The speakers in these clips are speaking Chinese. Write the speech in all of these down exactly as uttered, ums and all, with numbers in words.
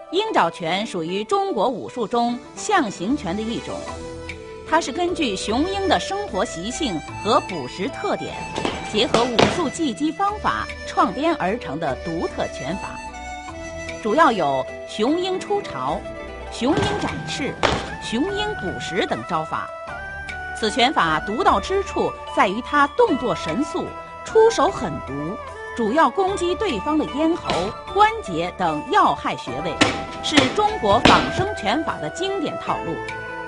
鹰爪拳属于中国武术中象形拳的一种，它是根据雄鹰的生活习性和捕食特点，结合武术技击方法创编而成的独特拳法。主要有雄鹰出巢、雄鹰展翅、雄鹰捕食等招法。此拳法独到之处在于它动作神速，出手狠毒，主要攻击对方的咽喉、关节等要害穴位，是中国仿生拳法的经典套路。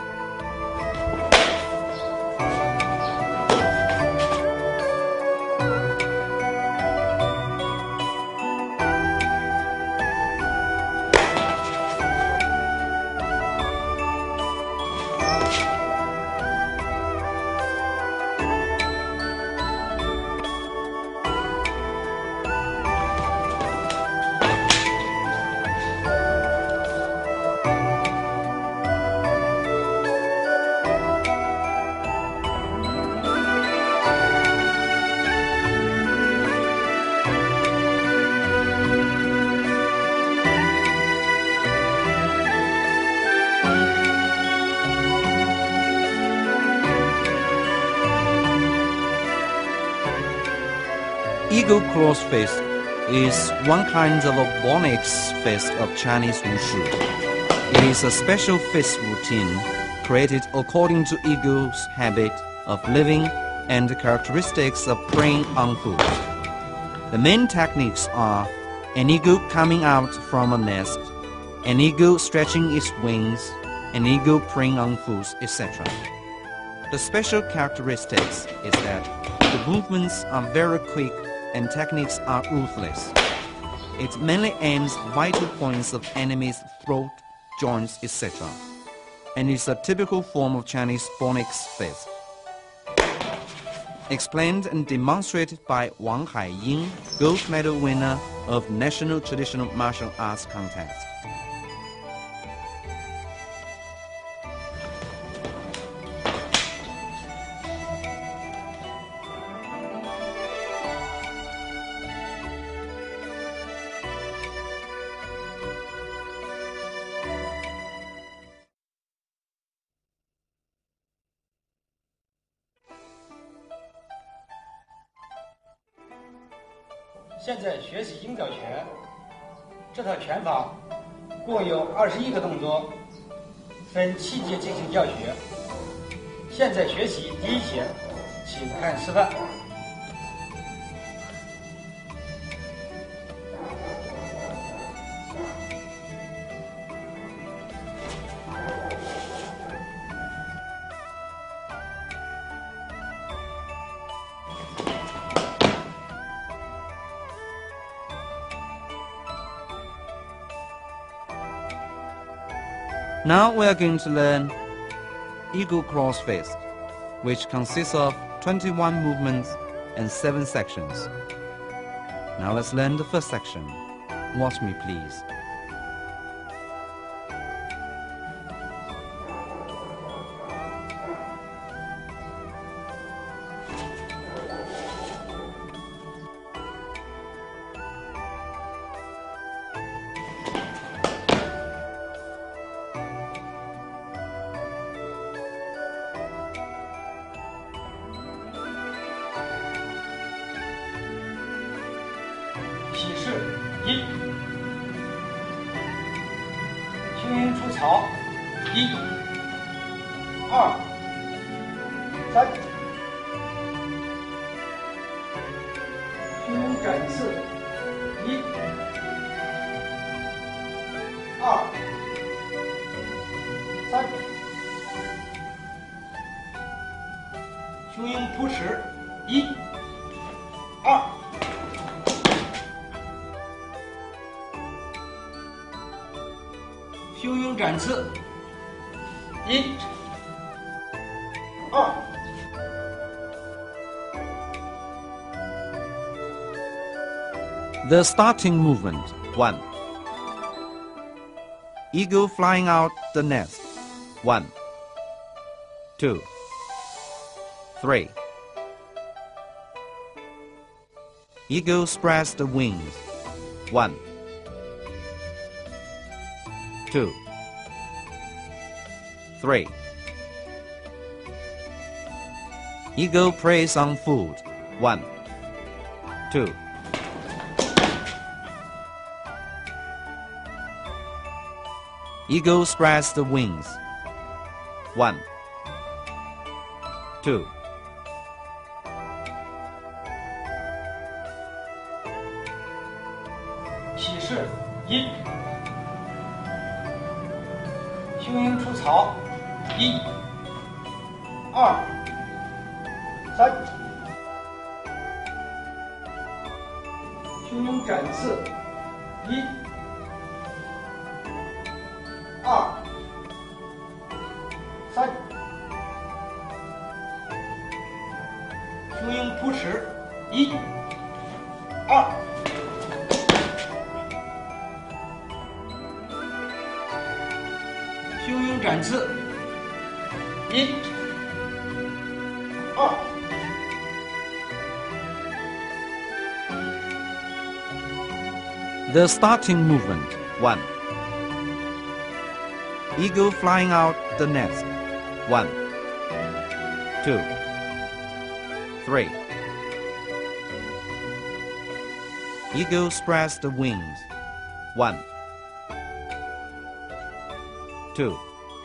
Eagle cross fist is one kind of a Bonix fist of Chinese Wushu. It is a special fist routine created according to eagle's habit of living and the characteristics of preying on food. The main techniques are an eagle coming out from a nest, an eagle stretching its wings, an eagle preying on foods, et cetera. The special characteristics is that the movements are very quick and techniques are ruthless. It mainly aims vital points of enemies' throat, joints, et cetera, and is a typical form of Chinese Bonix fist. Explained and demonstrated by Wang Haiying, gold medal winner of National Traditional Martial Arts Contest. 现在学习鹰爪拳，这套拳法共有二十一个动作，分七节进行教学。现在学习第一节，请看示范。 Now we are going to learn Eagle Cross Fist, which consists of twenty-one movements and seven sections. Now let's learn the first section. Watch me, please. 一，雄鹰出巢，一、二、三，雄鹰展翅，一、二、三，雄鹰扑食，一、二。 雄鹰展翅，一、二。 The starting movement, one. Eagle flying out the nest, one, two, three. Eagle spreads the wings, one, two, three. Eagle preys on food, one, two. Eagle spreads the wings, one, two. 启示一，雄鹰出巢，一、二、三。雄鹰展翅，一、二、三。雄鹰扑食，一、二。雄鹰展翅，一、二。 The starting movement, one. Eagle flying out the nest, one, two, three. Eagle spreads the wings, one, two,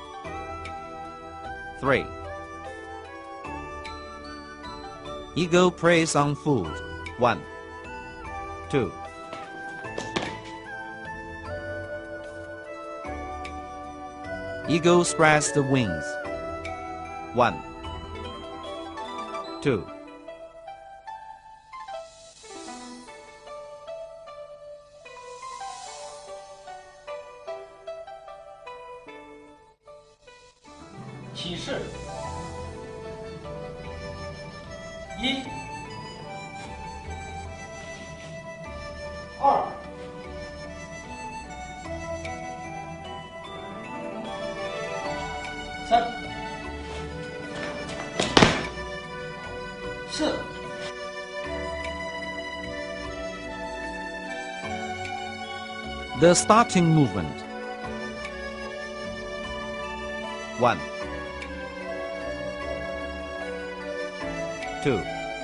three. Eagle preys on food, one, two. Eagle spreads the wings, one, two. "启示一、二、三、四、 The starting movement, one, two,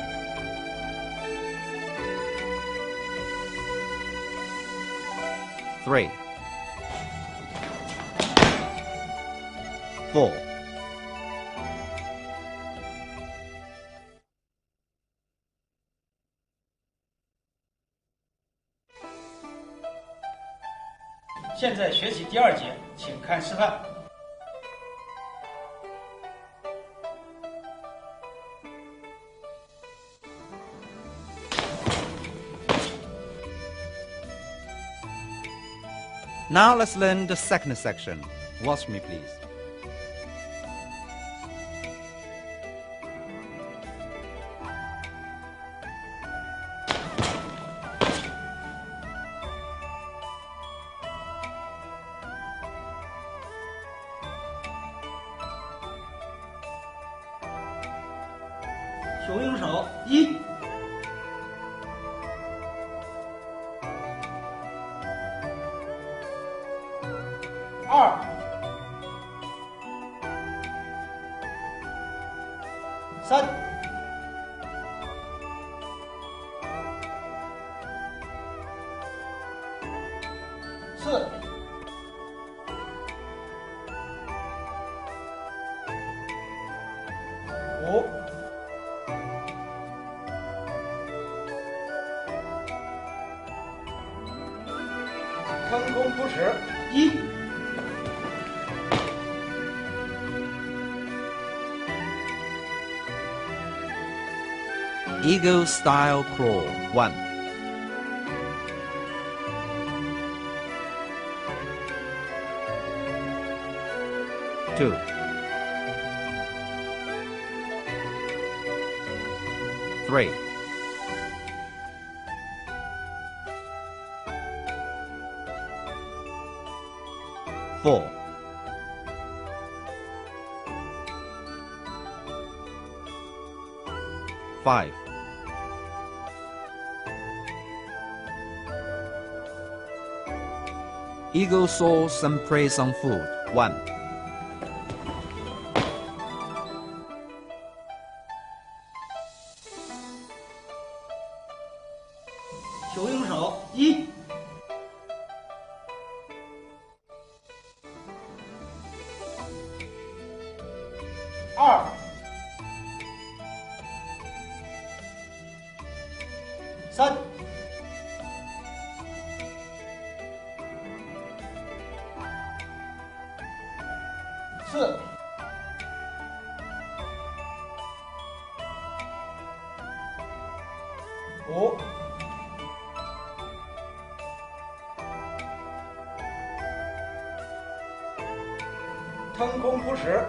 three, four. "现在学习第二节，请看示范。 Now let's learn the second section. Watch me, please. "雄鹰手，一、二、三、四、五、腾空扑食，一、 Eagle style crawl, one, two, three, four, five, Eagle saw some prey some food. One. 熊鹰手一，二，三，四，五。腾空扑食，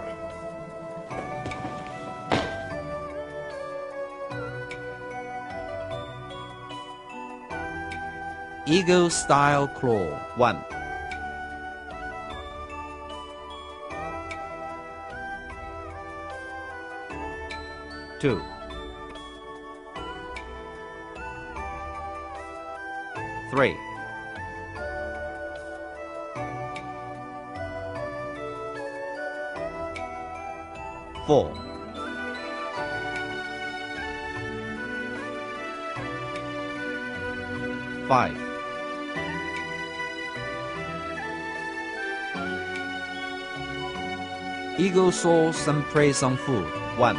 Eagle style claw. One. Two. Three. Four. Five. Eagle saw some prey some food. One.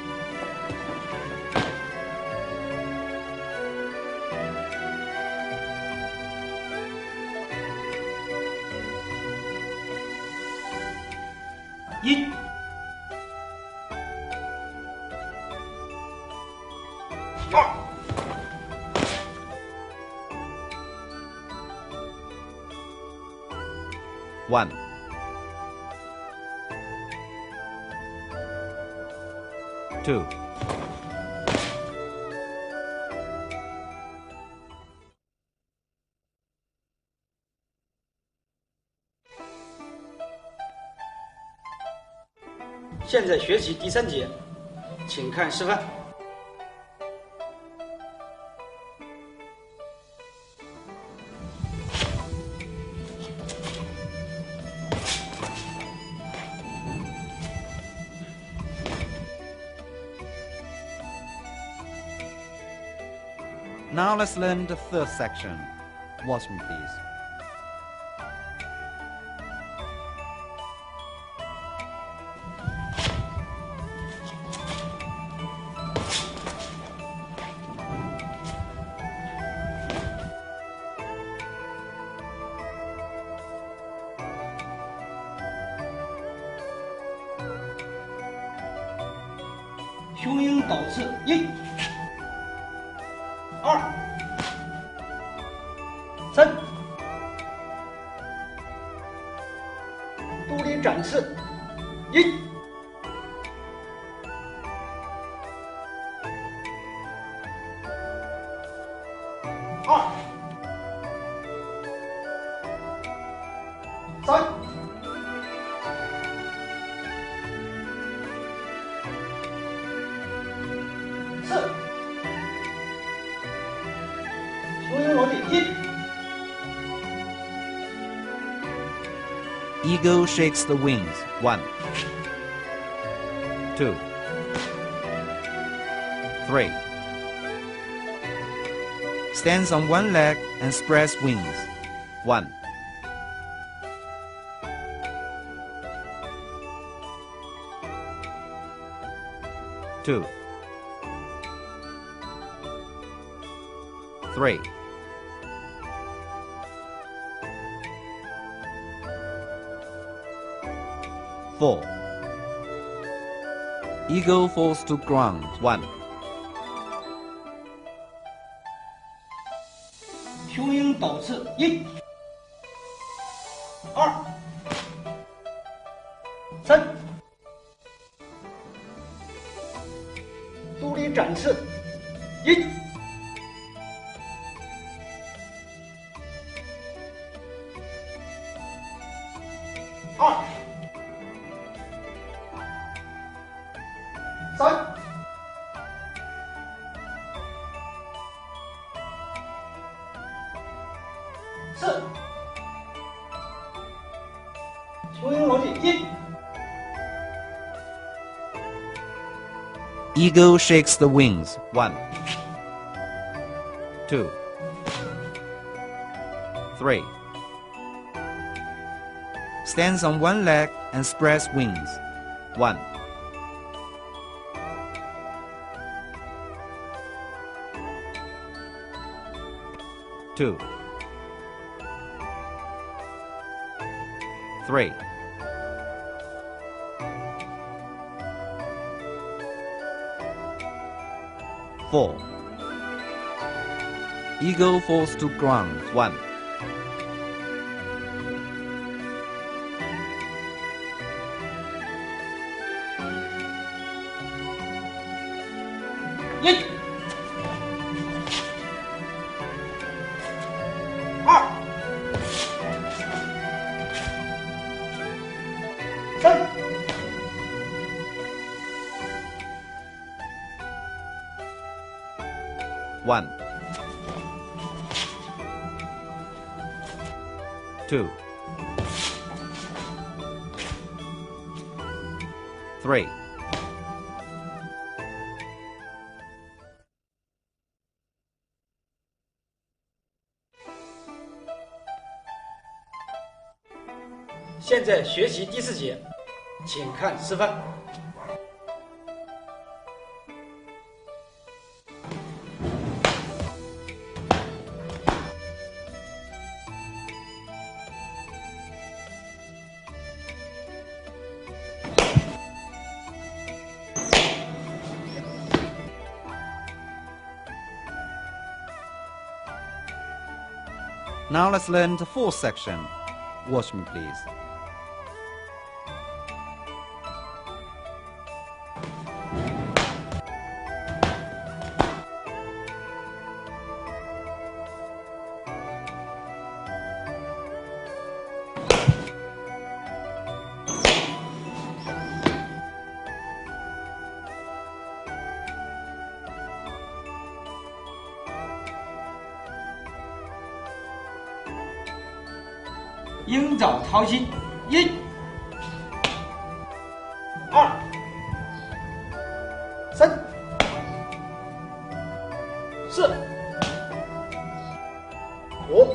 One. One. Two. One. 现在学习第三节，请看示范。 Now let's learn the third section. Watch me, please. "雄鹰倒刺一，二，三，独立展翅一，二，三。 四，雄鹰落地一， Eagle shakes the wings. One. Two. Three. Stands on one leg and spreads wings. One. Two. Three. Four. Eagle falls to ground. One. 雄鹰倒刺一，二，三，独立展翅一。 二，三，四， Eagle shakes the wings. One, two, three. Stands on one leg and spreads wings. One, two, three. Four. Eagle falls to ground. One, 一、二、三、 one, two, three. 《现在学习第四节，请看示范。 Now let's learn the fourth section. Watch me, please. 《鹰爪淘心》一、二、三、四、五、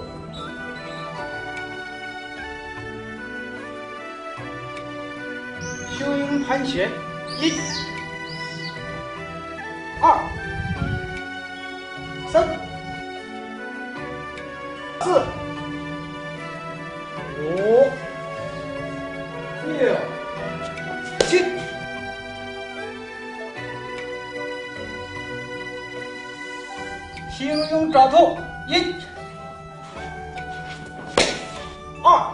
雄鹰盘旋，一、二、三、四。 五、六、七，青鹰爪兔，一、二、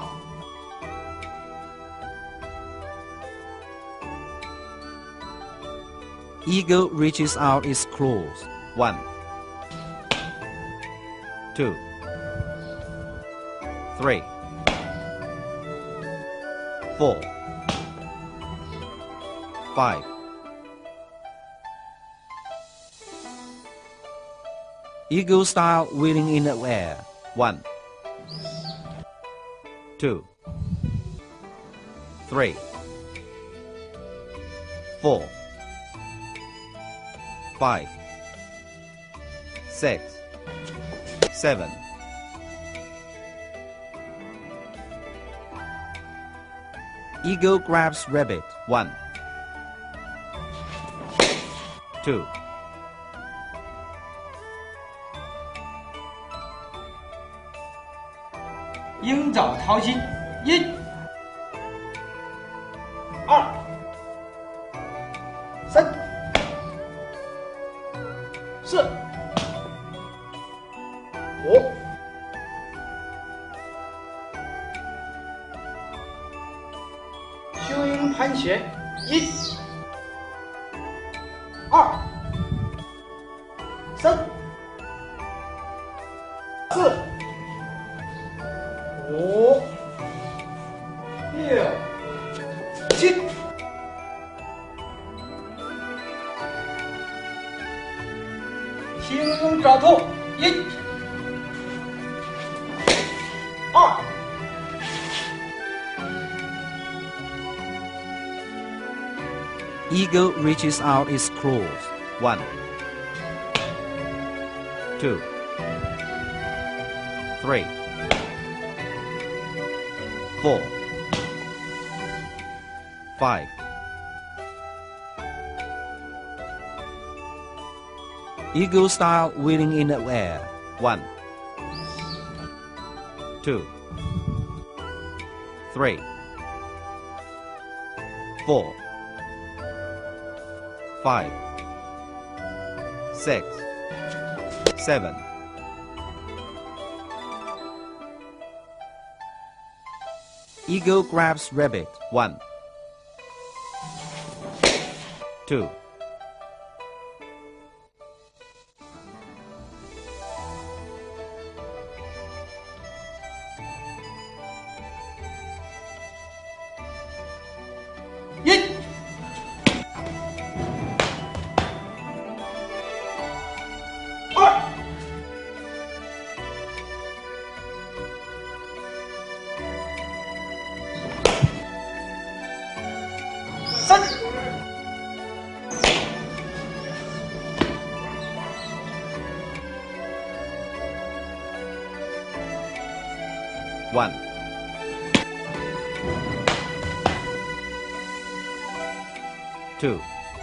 Eagle reaches out its claws. One, two, three. Four, five. Eagle style wheeling in the air. One, two, three, four, five, six, seven. Eagle grabs rabbit. One, two, 《鹰爪淘心》一、二、三、四、五。 雄鹰盘旋，一、二、三、四、五、六、七。青鹰爪兔，一、二。 Eagle reaches out its claws. One, two, three, four, five. Eagle style wheeling in the air. One, two, three, four, five, six, seven. Eagle grabs rabbit. One, two, 一。二。三。 One, two,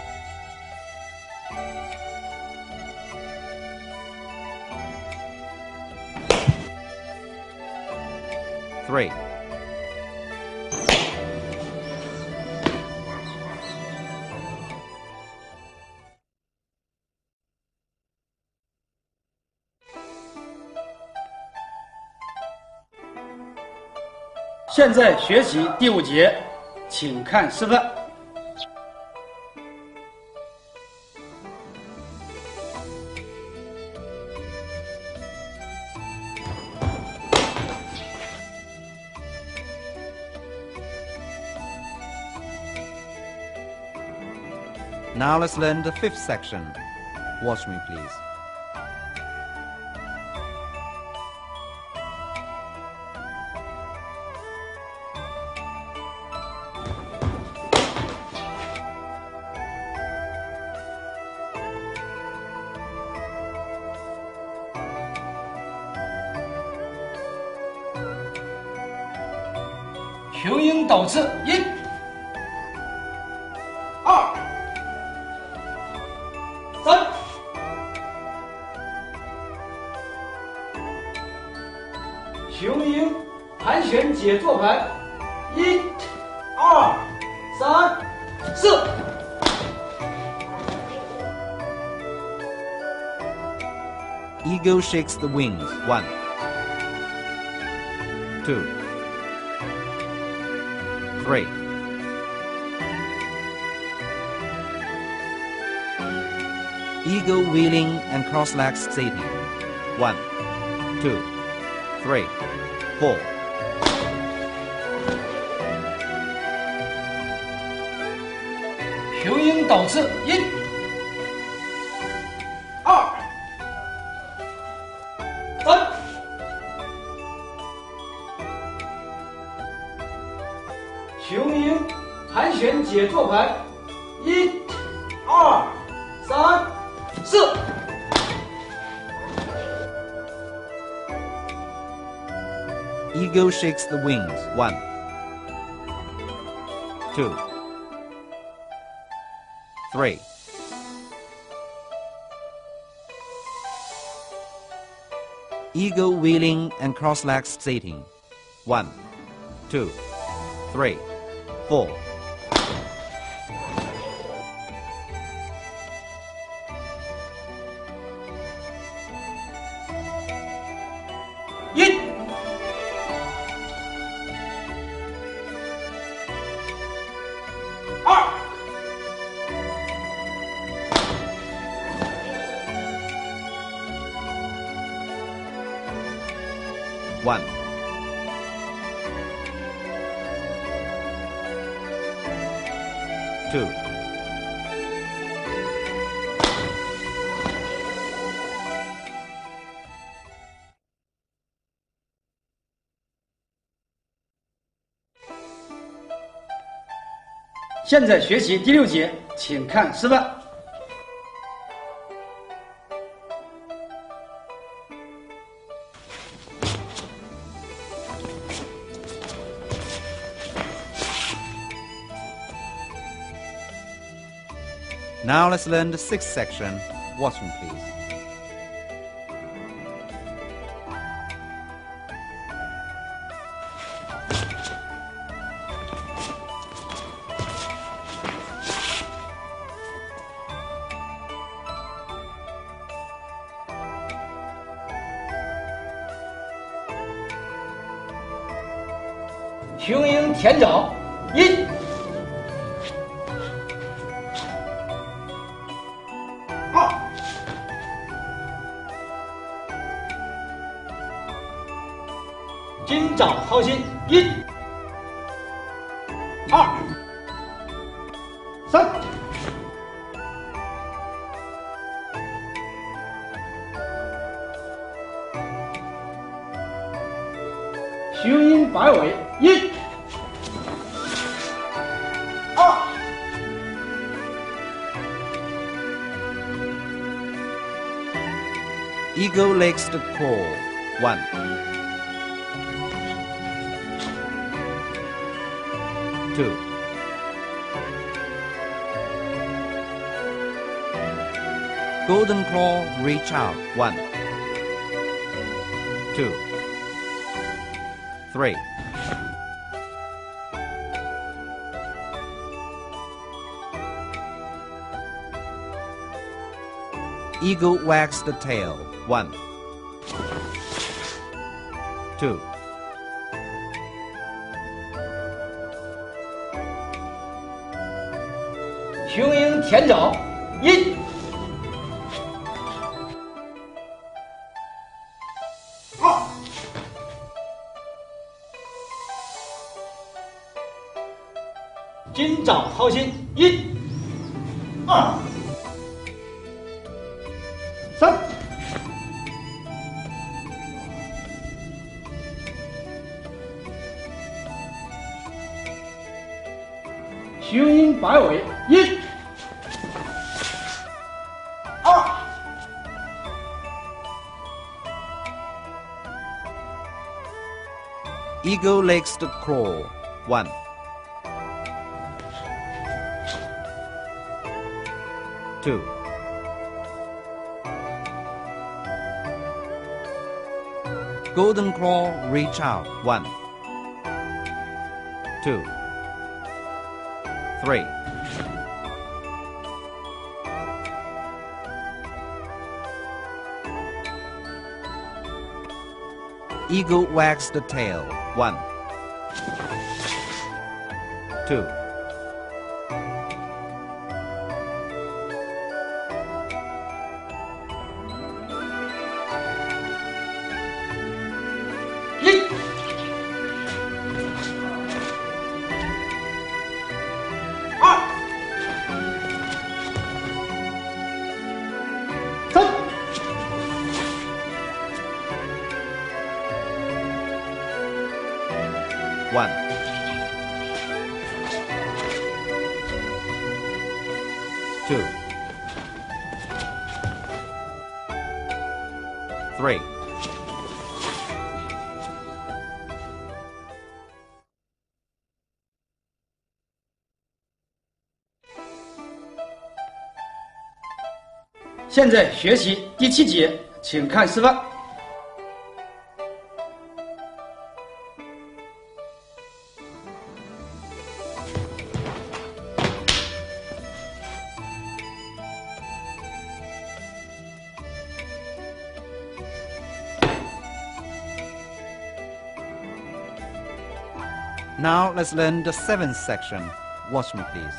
three, "现在学习第五节，请看示范。 Now let's learn the fifth section. Watch me, please. "雄鹰斗翅，一、二、三。雄鹰盘旋解坐盘，一、二、三、四。 Eagle shakes the wings. One, two, three, Eagle wheeling and cross-legs sitting. One, two, three, four. "雄鹰斗翅，一、二、三。雄鹰盘旋解坐盘，一、二、三、四。 Eagle shakes the wings. One, two, three, Eagle wheeling and cross-legs sitting. One, two, three, four. "一、二、 One, two, 现在学习第六节，请看示范。 Now let's learn the sixth section. Watch me, please. 《雄鹰田沼》一。今早好心，一、二、三。雄鹰摆尾，一、二。 Eagle licks the crow. One. Two. Golden claw reach out. One. Two. Three. Eagle wags the tail. One. Two. 《雄鹰田沼》一、二、今早好心，一、二、三。雄鹰摆尾，一、二、 Eagle licks the crow. One. Two. Golden claw reach out. One. Two. Three. Eagle wags the tail. One. Two. One. Two. Three. 《现在学习第七节，请看示范。 Now let's learn the seventh section. Watch me, please.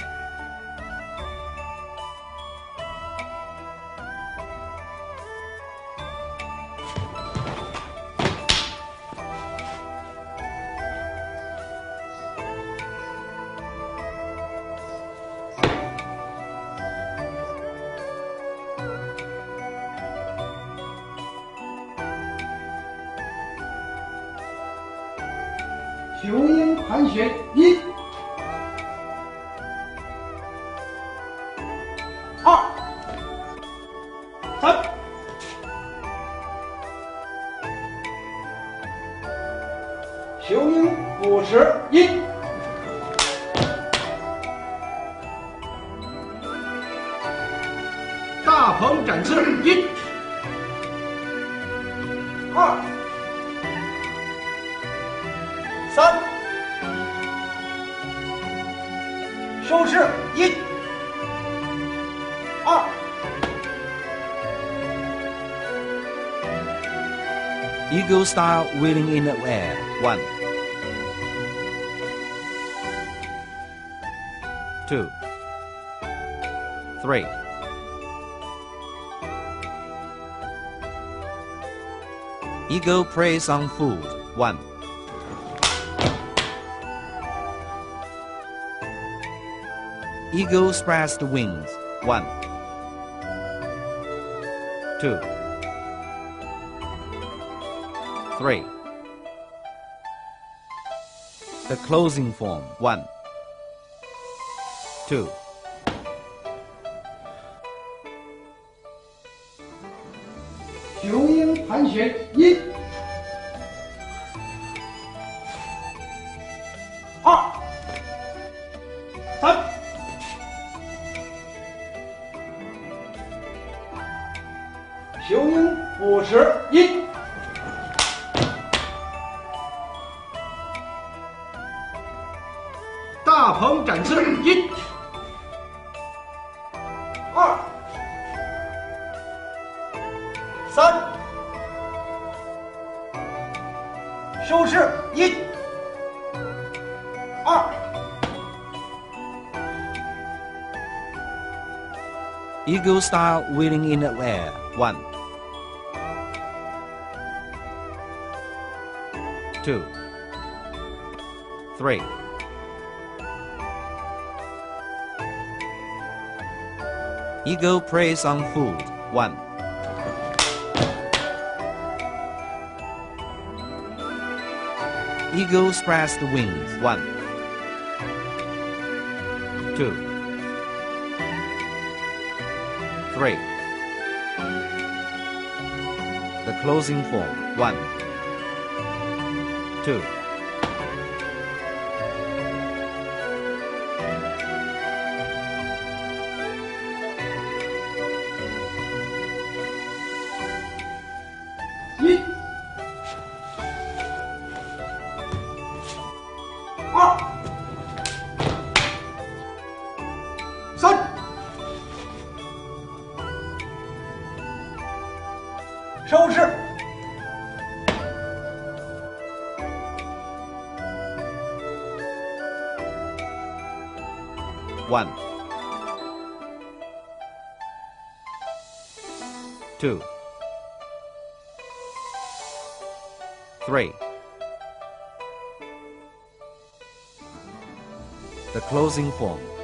《雄鹰盘旋》一、 大鹏展翅，一、二、三，收势，一、二。 Eagle style wheeling in the air. One. Two. Three. Eagle preys on food. One. Eagle spreads the wings. One. Two. Three. The closing form. One. Two. 雄鹰盘旋，一、二、三。雄鹰捕食，一、大鹏展翅，一、二、三，收势，一、二。 Eagle style wheeling in the air. One. Two. Three. Eagle preys on food. One. Eagle spreads the wings. One. Two. Three. The closing form. One. Two. One. 二、三，收势。 One. Two. Three. The closing form.